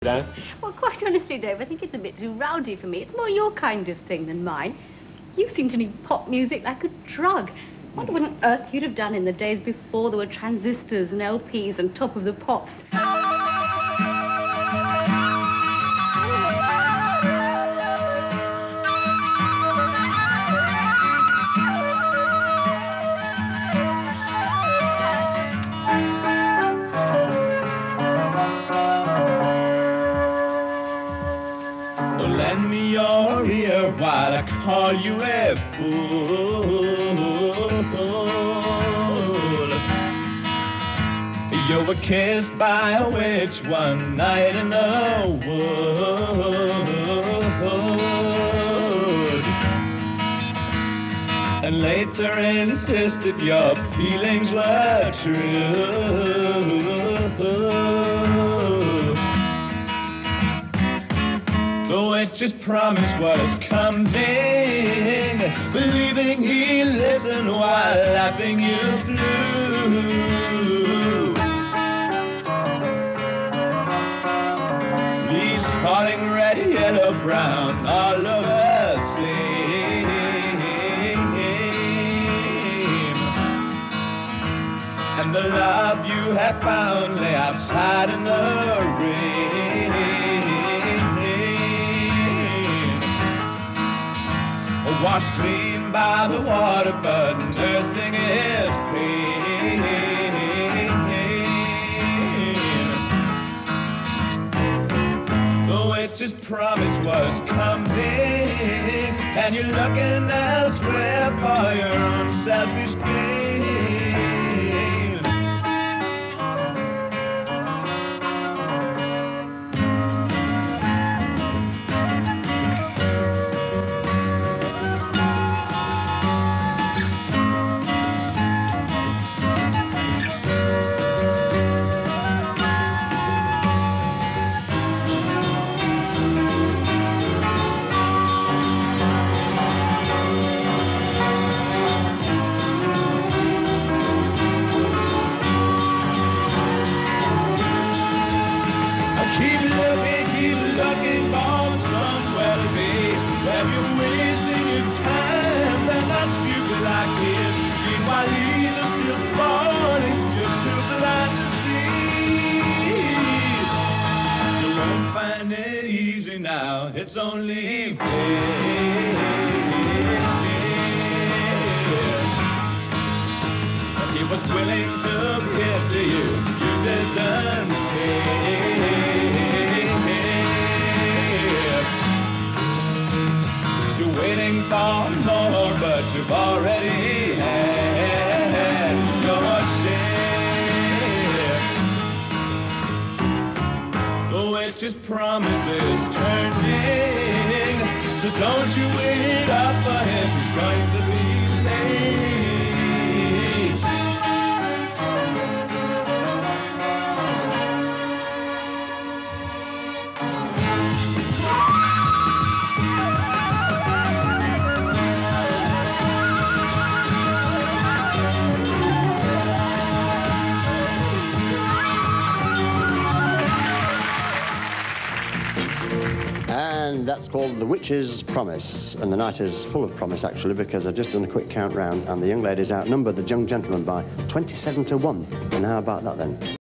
Dan? Well, quite honestly, Dave, I think it's a bit too rowdy for me. It's more your kind of thing than mine. You seem to need pop music like a drug. Wonder what on earth you'd have done in the days before there were transistors and LPs and Top of the Pops. Lend me your ear while I call you a fool. You were kissed by a witch one night in the wood, and later insisted your feelings were true. The witch's promise was coming, believing he listened while laughing you blue. Me spotting red, yellow, brown, all over same. And the love you had found lay outside in the rain. Washed clean by the water, but nursing his pain. The witch's promise was coming, and you're looking elsewhere for your own selfish gain. Keep looking for somewhere to be. When you're wasting your time, they're not stupid like this. Meanwhile, he's still falling, you're too blind to see. You won't find it easy now, it's only fair. He was willing to give to you, you didn't care. Waiting for more, but you've already had your share. The witch's promises turning, so don't you wait up for him, he's going to be late. And that's called The Witch's Promise. And the night is full of promise, actually, because I've just done a quick count round and the young ladies outnumbered the young gentlemen by 27 to 1. And how about that, then?